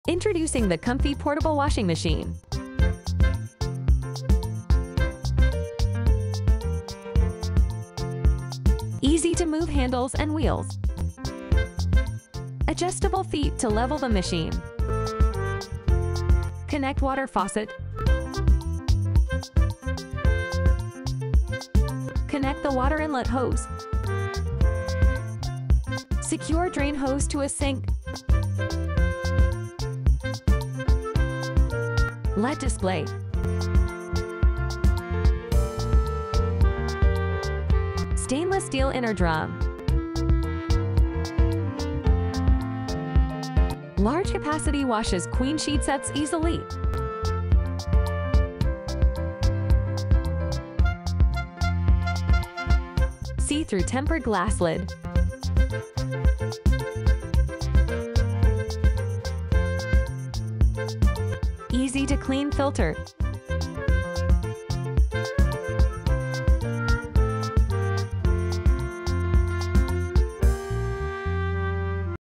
Introducing the Comfee portable washing machine. Easy to move handles and wheels. Adjustable feet to level the machine. Connect water faucet. Connect the water inlet hose. Secure drain hose to a sink. LED display. Stainless steel inner drum. Large capacity washes queen sheet sets easily. See-through tempered glass lid. Easy to clean filter.